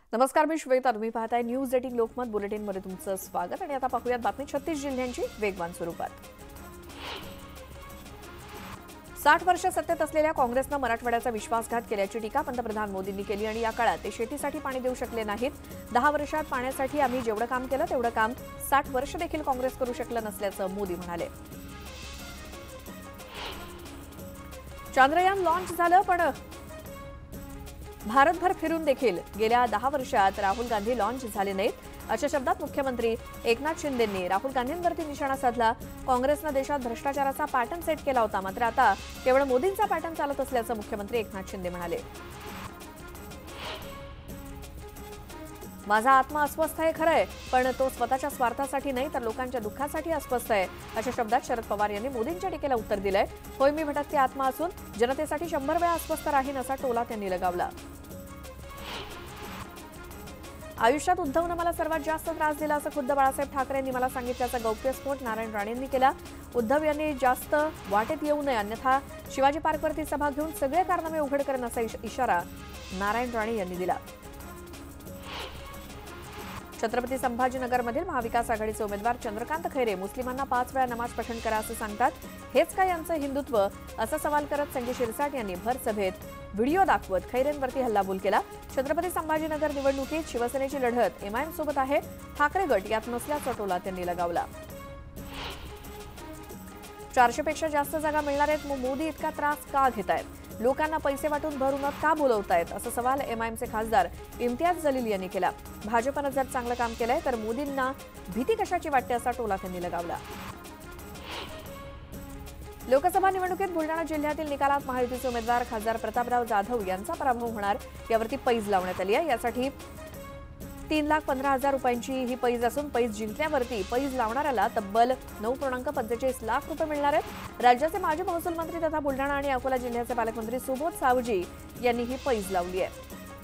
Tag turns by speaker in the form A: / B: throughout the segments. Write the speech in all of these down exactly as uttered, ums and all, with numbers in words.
A: नमस्कार, मी श्वेता. तुम्ही पाहताय न्यूज एटीन लोकमत बुलेटिन मध्ये तुमचं स्वागत. आणि आता पाहूयात बातमी छत्तीस जिल्ह्यांची वेगवान स्वरूपात. साठ वर्ष सत्तेत असलेल्या काँग्रेसनं मराठवाड्याचा विश्वासघात केल्याची टीका पंतप्रधान मोदींनी केली आणि या काळात ते शेतीसाठी पाणी देऊ शकले नाहीत. दहा वर्षात पाण्यासाठी आम्ही जेवढं काम केलं तेवढं काम साठ वर्ष देखील काँग्रेस करू शकलं नसल्याचं मोदी म्हणाले. चांद्रयान लॉन्च झालं, पण भारतभर फिरून देखील गेल्या दहा वर्षात राहुल गांधी लॉन्च झाले नाहीत, अशा शब्दात मुख्यमंत्री एकनाथ शिंदेंनी राहुल गांधींवरती निशाणा साधला. काँग्रेसनं देशात भ्रष्टाचाराचा पॅटर्न सेट केला होता, मात्र आता केवळ मोदींचा पॅटर्न चालत असल्याचं मुख्यमंत्री एकनाथ शिंदे म्हणाले. माझा आत्मा अस्वस्थ आहे खरंय, पण तो स्वतःच्या स्वार्थासाठी नाही तर लोकांच्या दुःखासाठी अस्वस्थ आहे, अशा शब्दात शरद पवार यांनी मोदींच्या टीकेला उत्तर दिलंय. होय, मी भटकती आत्मा असून जनतेसाठी शंभर वेळा अस्वस्थ राहीन, असा टोला त्यांनी लगावला. आयुष्यात उद्धवनं मला सर्वात जास्त त्रास दिला असं खुद्द बाळासाहेब ठाकरेंनी मला सांगितल्याचा गौप्यस्फोट नारायण राणेंनी केला. उद्धव यांनी जास्त वाटेत येऊ नये, अन्यथा शिवाजी पार्कवरती सभा घेऊन सगळे कारनामे उघड करेन असा इशारा नारायण राणे यांनी दिला. छत्रपती संभाजीनगरमधील महाविकास आघाडीचे उमेदवार चंद्रकांत खैरे मुस्लिमांना पाच वेळा नमाज पठण करा असं सांगतात. हेच काय यांचं हिंदुत्व, असा सवाल करत संजय शिरसाट यांनी भर सभेत व्हिडिओ दाखवत खैरेंवरती हल्लाबोल केला. छत्रपती संभाजीनगर निवडणुकीत शिवसेनेची लढत एमआयएम सोबत आहे, ठाकरे गट यात नसल्याचा टोला त्यांनी लगावला. चारशे पेक्षा जास्त जागा मिळणार आहेत, मग मोदी इतका त्रास का घेत आहेत? लोकांना पैसे वाटून भर उन्हात का बोलवतायत, असा सवाल एमआयएमचे खासदार इम्तियाज जलील यांनी केला. भाजपनं जर चांगलं काम केलंय तर मोदींना भीती कशाची वाटते, असा टोला त्यांनी लगावला. लोकसभा निवडणुकीत बुलडाणा जिल्ह्यातील निकालात महायुतीचे उमेदवार खासदार प्रतापराव जाधव यांचा पराभव होणार यावरती पैज लावण्यात आली आहे. यासाठी तीन लाख पंधरा हजार रुपयांची ही पैज असून पैज जिंकण्यावरती पैज लावणाऱ्याला तब्बल नऊ पूर्णांक पंचेचाळीस लाख रुपये मिळणार आहेत. राज्याचे माजी महसूल मंत्री तथा बुलडाणा आणि अकोला जिल्ह्याचे पालकमंत्री सुबोध सावजी यांनी ही पैज लावली आहे.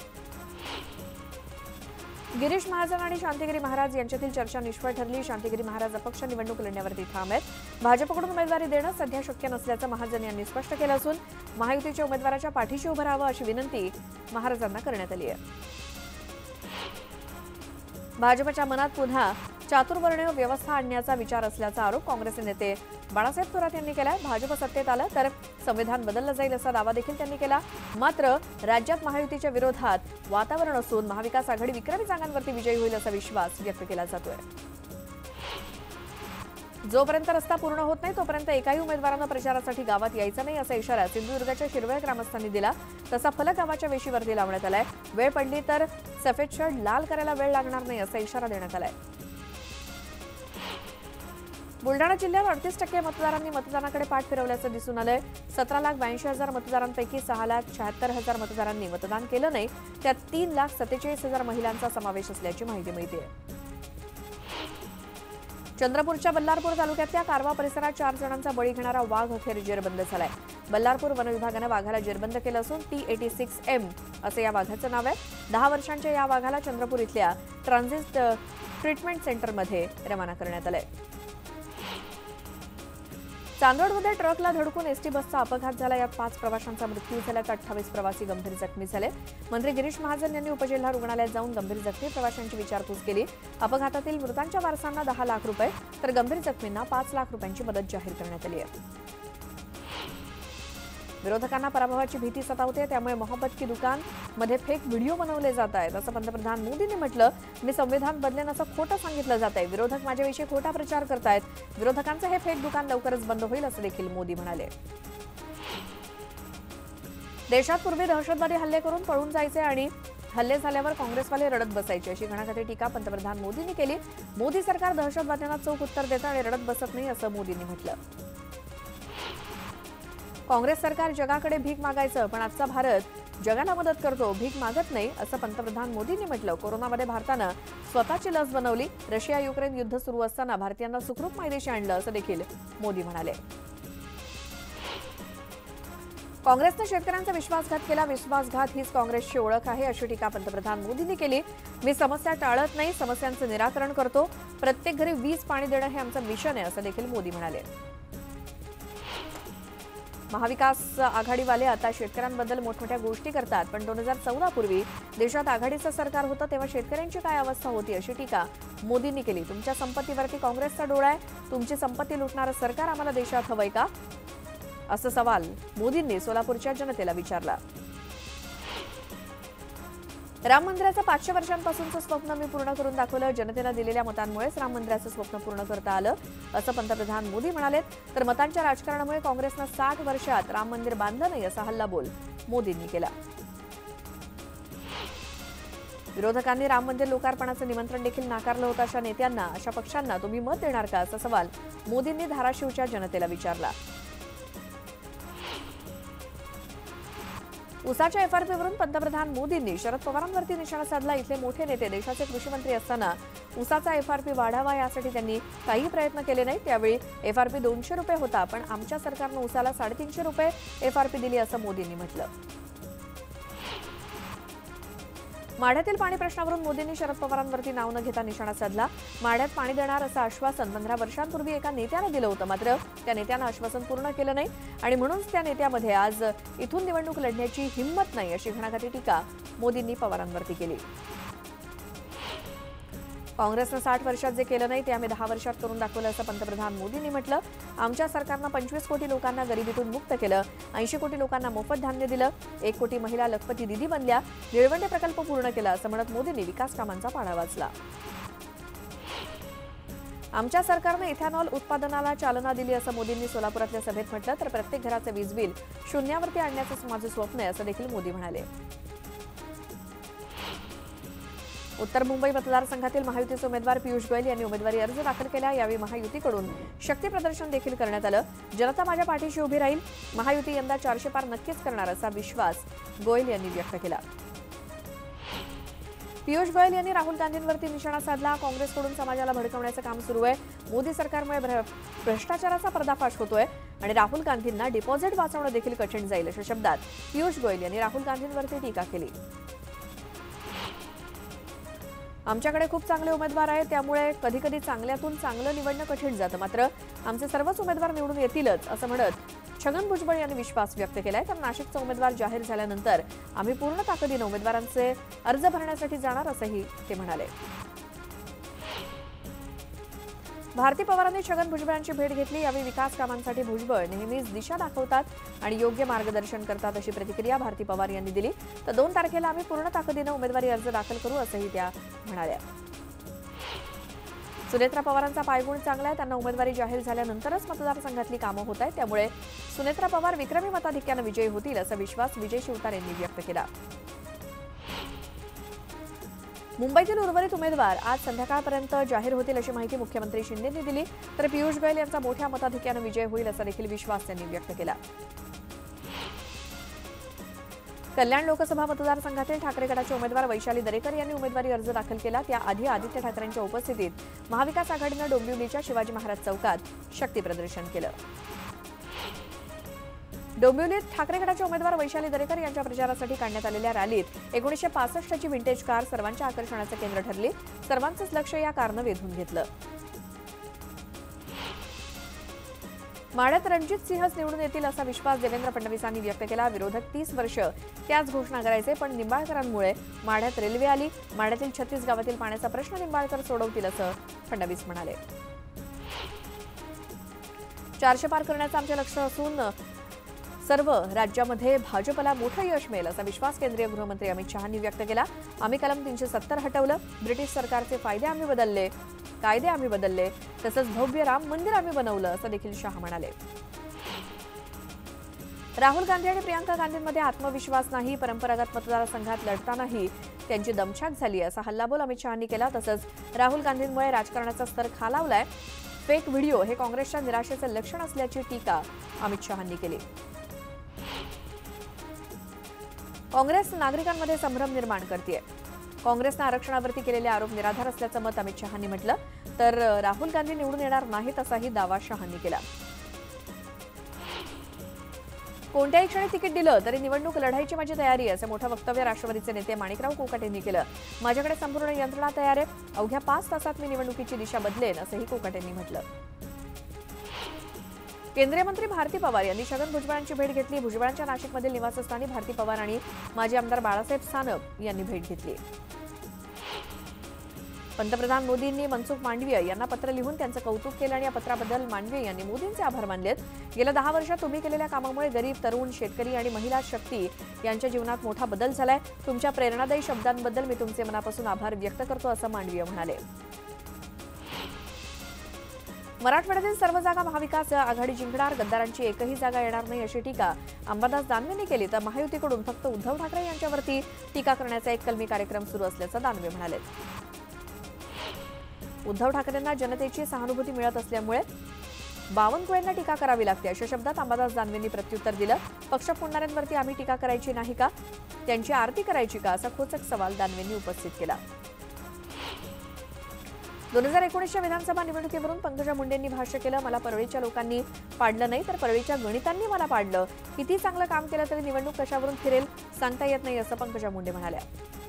A: गिरीश महाजन आणि शांतिगिरी महाराज यांच्यातील चर्चा निष्फळ ठरली. शांतिगिरी महाराज अपक्ष निवडणूक लढण्यावरती ठाम आहेत. भाजपकडून उमेदवारी देणं सध्या शक्य नसल्याचं महाजन यांनी स्पष्ट केलं असून महायुतीच्या उमेदवाराच्या पाठीशी उभं राहावं अशी विनंती महाराजांना करण्यात आली आहे. भाजपच्या मनात पुन्हा चातुर्वर्णीय व्यवस्था आणण्याचा विचार असल्याचा आरोप काँग्रेसचे नेते बाळासाहेब थोरात यांनी केलाय. भाजप सत्तेत आलं तर संविधान बदललं जाईल असा दावा देखील त्यांनी केला. मात्र राज्यात महायुतीच्या विरोधात वातावरण असून महाविकास आघाडी विक्रमी जागांवरती विजयी होईल असा विश्वास व्यक्त केला जातोय. जोपर्यंत रस्ता पूर्ण होत नाही तोपर्यंत एकाही उमेदवारानं प्रचारासाठी गावात यायचं नाही असा इशारा सिंधुदुर्गाच्या शिरवळ ग्रामस्थांनी दिला. तसा फलक गावाच्या वेशीवरती लावण्यात आलाय. वेळ पडली तर सफेद शर्ट लाल करायला वेळ लागणार नाही असा इशारा देण्यात आलाय. बुलडाणा जिल्ह्यात अडतीस टक्के मतदारांनी मतदानाकडे पाठ फिरवल्याचं दिसून आलंय. सतरा लाख ब्याऐंशी हजार मतदारांपैकी सहा लाख शहात्तर हजार मतदारांनी मतदान केलं नाही. त्यात तीन लाख सत्तेचाळीस हजार महिलांचा समावेश असल्याची माहिती मिळते. चंद्रपूरच्या बल्लारपूर तालुक्यातल्या कारवा परिसरात चार जणांचा बळी घेणारा वाघ अखेर जेरबंद झालाय. बल्लारपूर वन विभागानं वाघाला जेरबंद केलं असून टी एटी सिक्स एम असं या वाघाचं नाव आहे. दहा वर्षांच्या या वाघाला चंद्रपूर इथल्या ट्रान्झिट ट्रीटमेंट सेंटरमध्ये रवाना करण्यात आलंय. चांदवडमध्ये ट्रकला धडकून एसटी बसचा अपघात झाला. यात पाच प्रवाशांचा मृत्यू झाला तर अठ्ठावीस प्रवासी गंभीर जखमी झाले. मंत्री गिरीश महाजन यांनी उपजिल्हा रुग्णालयात जाऊन गंभीर जखमी प्रवाशांची विचारपूस केली. अपघातातील मृतांच्या वारसांना दहा लाख रुपये तर गंभीर जखमींना पाच लाख रुपयांची मदत जाहीर करण्यात आली आहे. विरोधकांना पराभवाची भीती सतावते, त्यामुळे मोहब्बत की दुकान मध्ये फेक व्हिडिओ बनवले जात आहेत असं पंतप्रधान मोदींनी म्हटलं. मी संविधान बदलेन असं खोटं सांगितलं जात आहे. विरोधक माझ्याविषयी खोटा प्रचार करतायत. विरोधकांचं हे फेक दुकान लवकरच बंद होईल असं देखील मोदी म्हणाले. देशात पूर्वी दहशतवादी हल्ले करून पळून जायचे आणि हल्ले झाल्यावर काँग्रेसवाले रडत बसायचे अशी घणाघाती टीका पंतप्रधान मोदींनी केली. मोदी सरकार दहशतवाद्यांना चोख उत्तर देतं आणि रडत बसत नाही असं मोदींनी म्हटलं. काँग्रेस सरकार जगाकडे भीक मागायचं, पण आजचा भारत जगाला मदत करतो, भीक मागत नाही असं पंतप्रधान मोदींनी म्हटलं. कोरोनामध्ये भारतानं स्वतःची लस बनवली. रशिया युक्रेन युद्ध सुरू असताना भारतीयांना सुखरूप मायदेशी आणलं असं देखील मोदी म्हणाले. काँग्रेसनं शेतकऱ्यांचा विश्वासघात केला. विश्वासघात हीच काँग्रेसची ओळख आहे अशी टीका पंतप्रधान मोदींनी केली. मी समस्या टाळत नाही, समस्यांचं निराकरण करतो. प्रत्येक घरी वीज पाणी देणं हे आमचं मिशन आहे असं देखील मोदी म्हणाले. महाविकास आघाडीवाले आता शेतकऱ्यांबद्दल मोठमोठ्या गोष्टी करतात, पण दोन हजार चौदा पूर्वी देशात आघाडीचं सरकार होतं तेव्हा शेतकऱ्यांची काय अवस्था होती अशी टीका मोदींनी केली. तुमच्या संपत्तीवरती काँग्रेसचा डोळा आहे, तुमची संपत्ती लुटणारं सरकार आम्हाला देशात हवंय का, असं सवाल मोदींनी सोलापूरच्या जनतेला विचारला. राम मंदिराचं पाचशे वर्षांपासूनचं स्वप्न मी पूर्ण करून दाखवलं. जनतेनं दिलेल्या मतांमुळेच राम मंदिराचं स्वप्न पूर्ण करता आलं, असं पंतप्रधान मोदी म्हणाले. तर मतांच्या राजकारणामुळे काँग्रेसनं साठ वर्षात राम मंदिर बांधलं नाही असा हल्लाबोल मोदींनी केला. विरोधकांनी राम मंदिर लोकार्पणाचं निमंत्रण देखील नाकारलं होतं. अशा नेत्यांना, अशा पक्षांना तुम्ही मत देणार का, असा सवाल मोदींनी धाराशिवच्या जनतेला विचारला. उसाच्या एफआरपीवरून पंतप्रधान मोदींनी शरद पवारांवरती निशाणा साधला. इथले मोठे नेते देशाचे कृषी मंत्री असताना उसाचा एफआरपी वाढावा यासाठी त्यांनी काही प्रयत्न केले नाहीत. त्यावेळी एफआरपी दोनशे रुपये होता, पण आमच्या सरकारनं उसाला साडेतीनशे रुपये एफआरपी दिली असं मोदींनी म्हटलं. माढ्यातील पाणी प्रश्नावरून मोदींनी शरद पवारांवरती नाव न घेता निशाणा साधला. माढ्यात पाणी देणार असं आश्वासन पंधरा वर्षांपूर्वी एका नेत्यानं दिलं होतं, मात्र त्या नेत्यानं आश्वासन पूर्ण केलं नाही आणि म्हणूनच त्या नेत्यामध्ये आज इथून निवडणूक लढण्याची हिंमत नाही अशी घणाघाती टीका मोदींनी पवारांवरती केली. काँग्रेसनं साठ वर्षात जे केलं नाही ते आम्ही दहा वर्षात करून दाखवलं असं पंतप्रधान मोदींनी म्हटलं. आमच्या सरकारनं पंचवीस कोटी लोकांना गरिबीतून मुक्त केलं, ऐंशी कोटी लोकांना मोफत धान्य दिलं, एक कोटी महिला लखपती दिदी बनल्या, निळवंडे प्रकल्प पूर्ण केला असं म्हणत मोदींनी विकास कामांचा पाढा वाचला. आमच्या सरकारनं इथेनॉल उत्पादनाला चालना दिली असं मोदींनी सोलापुरातल्या सभेत म्हटलं. तर प्रत्येक घराचं वीज बिल शून्यावरती आणण्याचं माझं स्वप्न आहे असं देखील मोदी म्हणाले. उत्तर मुंबई मतदारसंघातील महायुतीचे उमेदवार पियुष गोयल यांनी उमेदवारी अर्ज दाखल केला. यावेळी महायुतीकडून शक्ती प्रदर्शन देखील करण्यात आलं. जनता माझ्या पाठीशी उभी राहील, महायुती यंदा चारशे पार नक्कीच करणार असा विश्वास गोयल यांनी व्यक्त केला. पियुष गोयल यांनी राहुल गांधींवरती निशाणा साधला. काँग्रेसकडून समाजाला भडकवण्याचं काम सुरू आहे. मोदी सरकारमुळे भ्रष्टाचाराचा पर्दाफाश होतोय आणि राहुल गांधींना डिपॉझिट वाचवणं देखील कठीण जाईल अशा शब्दात पियुष गोयल यांनी राहुल गांधींवरती टीका केली. आमच्याकडे खूप चांगले उमेदवार आहेत, त्यामुळे कधी कधी चांगल्यातून चांगलं निवडणं कठीण जातं, मात्र आमचे सर्वच उमेदवार निवडून येतीलच असं म्हणत छगन भुजबळ यांनी विश्वास व्यक्त केलाय. तर नाशिकचा उमेदवार जाहीर झाल्यानंतर आम्ही पूर्ण ताकदीनं उमेदवारांचे अर्ज भरण्यासाठी जाणार असंही ते म्हणाले. भारती पवारांनी छगन भुजबळांची भेट घेतली. यावेळी विकास कामांसाठी भुजबळ नेहमीच दिशा दाखवतात आणि योग्य मार्गदर्शन करतात अशी प्रतिक्रिया भारती पवार यांनी दिली. तर दोन तारखेला आम्ही पूर्ण ताकदीनं उमेदवारी अर्ज दाखल करू असंही त्या म्हणाल्या. सुनेत्रा पवारांचा पायगुण चांगला आहे. त्यांना उमेदवारी जाहीर झाल्यानंतरच मतदारसंघातली कामं होत आहेत, त्यामुळे सुनेत्रा पवार विक्रमी मताधिक्यानं विजयी होतील असा विश्वास विजय शिवतार यांनी व्यक्त केला. मुंबईतील उर्वरित उमेदवार आज संध्याकाळपर्यंत जाहीर होतील अशी माहिती मुख्यमंत्री शिंदेंनी दिली. तर पियुष गोयल यांचा मोठ्या मताधिक्यानं विजय होईल असा देखील विश्वास त्यांनी व्यक्त केला. कल्याण लोकसभा मतदारसंघातील ठाकरे गटाचे उमेदवार वैशाली दरेकर यांनी उमेदवारी अर्ज दाखल केला. त्याआधी आदित्य ठाकरेंच्या उपस्थितीत महाविकास आघाडीनं डोंबिवलीच्या शिवाजी महाराज चौकात शक्ती प्रदर्शन केलं. डोंबिवलीत ठाकरे गटाचे उमेदवार वैशाली दरेकर यांच्या प्रचारासाठी काढण्यात आलेल्या रॅलीत एकोणीसशे पासष्टची विंटेज कार सर्वांच्या आकर्षणाचं केंद्र ठरली. सर्वांचंच लक्ष या कारनं वेधून घेतलं. माढ्यात रणजित सिंहच निवडून येतील असा विश्वास देवेंद्र फडणवीसांनी व्यक्त केला. विरोधक तीस वर्ष त्याच घोषणा करायचे, पण निंबाळकरांमुळे माढ्यात रेल्वे आली. माढ्यातील छत्तीस गावातील पाण्याचा प्रश्न निंबाळकर सोडवतील असं फडणवीस म्हणाले. चारशे पार करण्याचं आमचे लक्ष असून सर्व राज्यामध्ये भाजपला मोठं यश मिळेल असा विश्वास केंद्रीय गृहमंत्री अमित शहांनी व्यक्त केला. आम्ही कलम तीनशे सत्तर हटवलं, ब्रिटिश सरकारचे फायदे आम्ही बदलले, कायदे आम्ही बदलले, तसंच भव्य राम मंदिर आम्ही बनवलं असं देखील शहा म्हणाले. राहुल गांधी आणि प्रियांका गांधींमध्ये आत्मविश्वास नाही, परंपरागत मतदारसंघात लढतानाही त्यांची दमछाक झाली असा हल्लाबोल अमित शहांनी केला. तसंच राहुल गांधींमुळे राजकारणाचा स्तर खालावलाय, फेक व्हिडिओ हे काँग्रेसच्या निराशेचं लक्षण असल्याची टीका अमित शहांनी केली. काँग्रेस नागरिकांमध्ये संभ्रम निर्माण करतेय. काँग्रेसनं आरक्षणावरती केलेले आरोप निराधार असल्याचं मत अमित शहांनी म्हटलं. तर राहुल गांधी निवडून येणार नाहीत असाही दावा शहांनी केला. कोणत्याही क्षणी तिकीट दिलं तरी निवडणूक लढायची माझी तयारी असं मोठं वक्तव्य राष्ट्रवादीचे नेते माणिकराव कोकाटे यांनी केलं. माझ्याकडे संपूर्ण यंत्रणा तयार आहे, अवघ्या पाच तासात मी निवडणुकीची दिशा बदलेन असंही कोकाटे यांनी म्हटलं. केंद्रीय मंत्री भारती पवार यांनी छगन भुजबळांची भेट घेतली। भुजबळांच्या नाशिकमधील निवासस्थानी भारती पवार आणि माजी आमदार बाळासाहेब सानप यांनी भेट घेतली। पंतप्रधान मोदींनी मनसुख मांडवीय यांना पत्र लिहून त्यांचं कौतुक केलं आणि या पत्राबद्दल मांडवीय यांनी मोदींचे आभार मानलेत। गेल्या दहा वर्षात तुम्ही केलेल्या कामामुळे गरीब, तरुण, शेतकरी आणि महिला शक्ती यांच्या जीवनात मोठा बदल झालाय। तुमच्या प्रेरणादायी शब्दांबद्दल मी तुमचे मनापासून आभार व्यक्त करतो, असं मांडवीय म्हणाले। मराठवाड्यातील सर्व जागा महाविकास आघाडी जिंकणार, गद्दारांची एकही जागा येणार नाही अशी टीका अंबादास दानवेंनी केली। तर महायुतीकडून फक्त उद्धव ठाकरे यांच्यावरती टीका करण्याचा एक कलमी कार्यक्रम सुरू असल्याचं दानवे म्हणाले। उद्धव ठाकरेंना जनतेची सहानुभूती मिळत असल्यामुळे बावनकुळेंना टीका करावी लागते, अशा शब्दात अंबादास दानवेंनी प्रत्युत्तर दिलं। पक्ष फोडणाऱ्यांवरती आम्ही टीका करायची नाही का, त्यांची आरती करायची का, असा खोचक सवाल दानवेंनी उपस्थित केला। दोन हजार एकोणीसच्या विधानसभा निवडणुकीवरून पंकजा मुंडेंनी भाष्य केलं। मला परळीच्या लोकांनी पाडलं नाही तर परळीच्या गणितांनी मला पाडलं। किती चांगलं काम केलं तरी निवडणूक कशावरून फिरेल सांगता येत नाही, असं पंकजा मुंडे म्हणाल्या।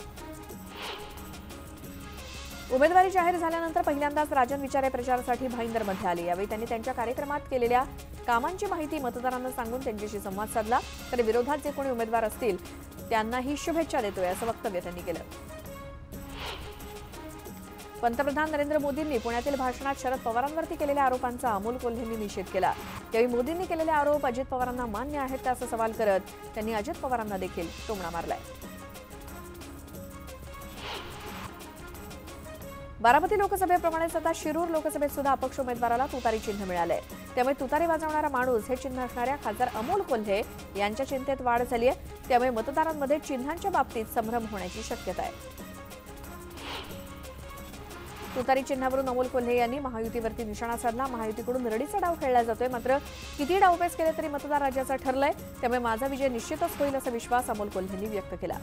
A: उमेदवारी जाहीर झाल्यानंतर पहिल्यांदाच राजन विचारे प्रचारासाठी भाईंदरमध्ये आले। यावेळी त्यांनी त्यांच्या कार्यक्रमात केलेल्या कामांची माहिती मतदारांना सांगून त्यांच्याशी संवाद साधला। तर विरोधात जे कोणी उमेदवार असतील त्यांनाही शुभेच्छा देतोय, असं वक्तव्य त्यांनी केलं। पंतप्रधान नरेंद्र मोदींनी पुण्यातील भाषणात शरद पवारांवरती केलेल्या आरोपांचा अमोल कोल्हेंनी निषेध केला। यावेळी मोदींनी केलेले आरोप अजित पवारांना मान्य आहेत का, असा सवाल करत त्यांनी अजित पवारांना देखील टोमणा मारलाय। बारामती लोकसभेप्रमाणेच आता शिरूर लोकसभेत सुद्धा अपक्ष उमेदवाराला तुतारी चिन्ह मिळालंय। त्यामुळे तुतारी वाजवणारा माणूस हे चिन्ह असणाऱ्या खासदार अमोल कोल्हे यांच्या चिंतेत वाढ झाली आहे। त्यामुळे मतदारांमध्ये चिन्हांच्या बाबतीत संभ्रम होण्याची शक्यता आहे। तुतारी चिन्हावरून अमोल कोल्हे यांनी महायुतीवरती निशाणा साधला। महायुतीकडून रडीचा डाव खेळला जातोय, मात्र किती डावपेच केले तरी मतदार राज्याचा ठरलाय। त्यामुळे माझा विजय निश्चितच होईल असा विश्वास अमोल कोल्हेंनी व्यक्त केला।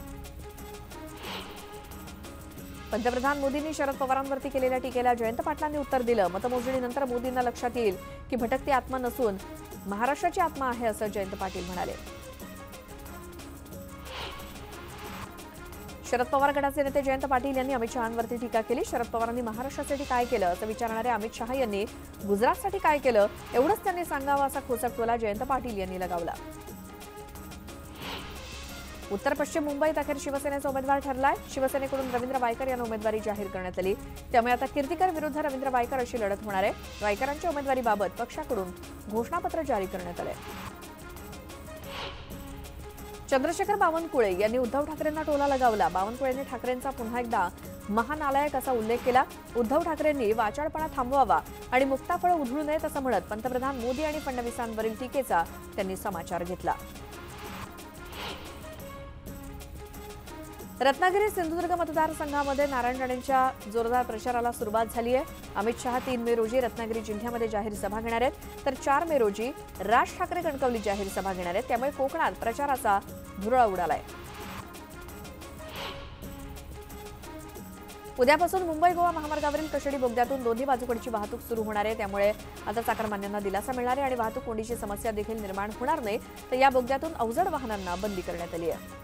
A: पंतप्रधान मोदींनी शरद पवारांवरती केलेल्या टीकेला जयंत पाटलांनी उत्तर दिलं। मतमोजणीनंतर मोदींना लक्षात येईल की भटकती आत्मा नसून महाराष्ट्राची आत्मा आहे, असं जयंत पाटील म्हणाले। शरद पवार गटाचे नेते जयंत पाटील यांनी अमित शहांवरती टीका केली। शरद पवारांनी महाराष्ट्रासाठी काय केलं असं विचारणारे अमित शहा यांनी गुजरातसाठी काय केलं एवढंच त्यांनी सांगावं, असा खोचक टोला जयंत पाटील यांनी लगावला। उत्तर पश्चिम मुंबईत अखेर शिवसेनेचा उमेदवार ठरलाय। शिवसेनेकडून रवींद्र वायकर यांना उमेदवारी जाहीर करण्यात आली। त्यामुळे आता कीर्तिकर विरुद्ध रवींद्र वायकर अशी लढत होणार आहे। वायकरांच्या उमेदवारीबाबत पक्षाकडून घोषणापत्र जारी करण्यात आले। चंद्रशेखर बावनकुळे यांनी उद्धव ठाकरेंना टोला लगावला। बावनकुळेंनी ठाकरेंचा पुन्हा एकदा महानालायक असा उल्लेख केला। उद्धव ठाकरेंनी वाचाळपणा थांबवावा आणि मुक्ताफळ उधळू नयेत असं म्हणत पंतप्रधान मोदी आणि फडणवीसांवरील टीकेचा त्यांनी समाचार घेतला। रत्नागिरी सिंधुदुर्ग मतदारसंघामध्ये नारायण राणेंच्या जोरदार प्रचाराला सुरुवात झाली आहे। अमित शहा तीन मे रोजी रत्नागिरी जिल्ह्यामध्ये जाहीर सभा घेणार आहेत, तर चार मे रोजी राज ठाकरे कणकवलीत जाहीर सभा घेणार आहेत। त्यामुळे कोकणात प्रचाराचा धुरळा उडालाय। उद्यापासून मुंबई गोवा महामार्गावरील कशेडी बोगद्यातून दोन्ही बाजूकडची वाहतूक सुरू होणार आहे। त्यामुळे आता चाकरमान्यांना दिलासा मिळणार आहे आणि वाहतूक कोंडीची समस्या देखील निर्माण होणार नाही। तर या बोगद्यातून अवजड वाहनांना बंदी करण्यात आली आहे।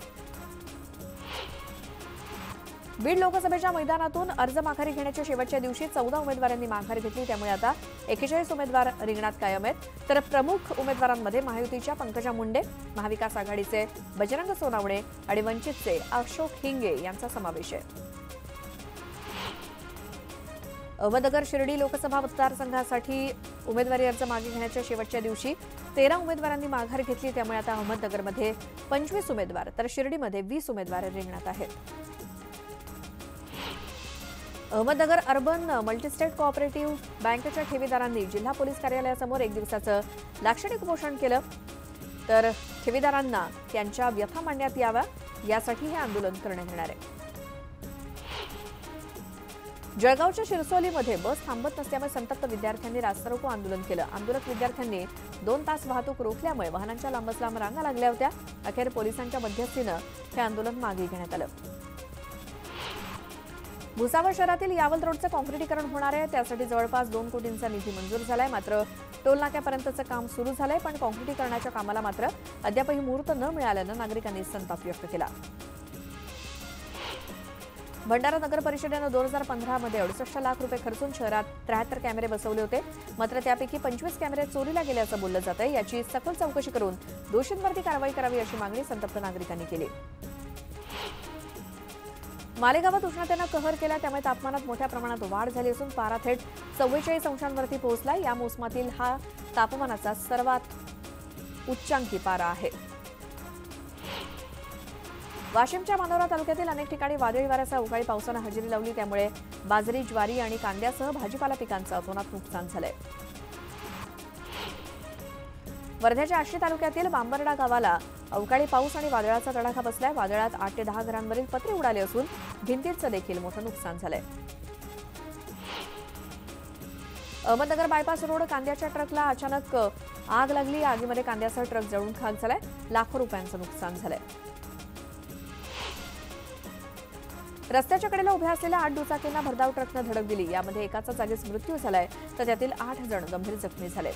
A: बीड लोकसभेच्या मैदानातून अर्ज माघारी घेण्याच्या शेवटच्या दिवशी चौदा उमेदवारांनी माघार घेतली। त्यामुळे आता एकेचाळीस उमेदवार रिंगणात कायम आहेत। तर प्रमुख उमेदवारांमध्ये महायुतीच्या पंकजा मुंडे, महाविकास आघाडीचे बजरंग सोनावणे आणि वंचितचे अशोक हिंगे यांचा समावेश आहे। अहमदनगर शिर्डी लोकसभा मतदारसंघासाठी उमेदवारी अर्ज मागे घेण्याच्या शेवटच्या दिवशी तेरा उमेदवारांनी माघार घेतली। त्यामुळे आता अहमदनगरमध्ये पंचवीस उमेदवार तर शिर्डीमध्ये वीस उमेदवार रिंगणात आहेत। अहमदनगर अर्बन मल्टीस्टेट कोऑपरेटिव्ह बँकेच्या ठेवीदारांनी जिल्हा पोलीस कार्यालयासमोर एक दिवसाचं लाक्षणिक उपोषण केलं। तर ठेवीदारांना त्यांच्या व्यथा मांडण्यात याव्या यासाठी हे आंदोलन करण्यात येणार आहे। जळगावच्या शिरसोलीमध्ये बस थांबत नसल्यामुळे संतप्त विद्यार्थ्यांनी रास्ता रोको आंदोलन केलं। आंदोलक विद्यार्थ्यांनी दोन तास वाहतूक रोखल्यामुळे वाहनांच्या लांबच लांब रांगा लागल्या होत्या। अखेर पोलिसांच्या मध्यस्थीनं हे आंदोलन मागे घेण्यात आलं। भुसावळ शहरातील यावल रोडचं काँक्रिटीकरण होणार आहे। त्यासाठी जवळपास दोन कोटींचा निधी मंजूर झालाय। मात्र टोल नाक्यापर्यंतचं काम सुरू झालंय, पण काँक्रिटीकरणाच्या कामाला मात्र अद्यापही मुहूर्त न मिळाल्यानं नागरिकांनी संताप व्यक्त केला। भंडारा नगर परिषदेनं दोन हजार पंधरा मध्ये अडुसष्ट लाख रुपये खर्चून शहरात त्र्याहत्तर कॅमेरे बसवले होते. मात्र त्यापैकी पंचवीस कॅमेरे चोरीला गेल्याचं बोललं जात आहे. याची सखोल चौकशी करून दोषींवरती कारवाई करावी अशी मागणी संतप्त नागरिकांनी केली. मालेगावात उष्णतेनं कहर केला, त्यामुळे तापमानात मोठ्या प्रमाणात वाढ झाली असून पारा थेट चव्वेचाळीस अंशांवरती पोहोचला. या मोसमातील हा तापमानाचा सर्वात उच्चांकी पारा आहे. वाशिमच्या मानोरा तालुक्यातील अनेक ठिकाणी वादळी वाऱ्यासह अवकाळी पावसानं हजेरी लावली. त्यामुळे बाजरी, ज्वारी आणि कांद्यासह भाजीपाला पिकांचं अतोनात नुकसान झालंय. वर्ध्याच्या आष्टी तालुक्यातील बांबर्डा गावाला अवकाळी पाऊस आणि वादळाचा तडाखा बसलाय. वादळात आठ ते दहा घरांवरील पत्रे उडाले असून भिंतींचं देखील मोठं नुकसान झालंय. अहमदनगर बायपास रोड कांद्याच्या ट्रकला अचानक आग लागली. आगीमध्ये कांद्यासह ट्रक जळून खाक झालाय. लाखो रुपयांचं नुकसान झालंय. रस्त्याच्या कडेला उभ्या असलेल्या आठ दुचाकींना भरधाव ट्रकनं धडक दिली. यामध्ये एकाचा जागीच मृत्यू झालाय, तर त्यातील आठ जण गंभीर जखमी झाले.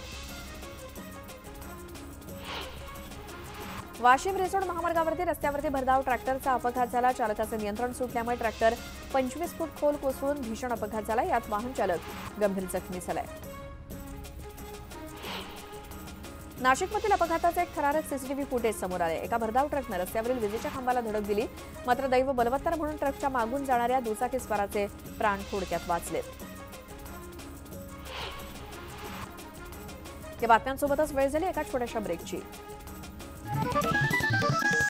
A: वाशिम रिसोड महामार्गावरती रस्त्यावरती भरधाव ट्रॅक्टरचा अपघात झाला. चालकाचे नियंत्रण सुटल्यामुळे ट्रॅक्टर पंचवीस फूट खोल कोसळून भीषण अपघात झाला. यात वाहन चालक गंभीर जखमी झालाय. नाशिकमधील अपघाताचं एक थरारक सीसीटीव्ही फुटेज समोर आले. एका भरधाव ट्रकनं रस्त्यावरील विजेच्या खांबाला धडक दिली. मात्र दैव बलवत्तर म्हणून ट्रकच्या मागून जाणाऱ्या दुचाकीस्वाराचे प्राण थोडक्यात वाचले. या बातम्यांसोबतच वेळ झाली एका छोट्याशा ब्रेकची.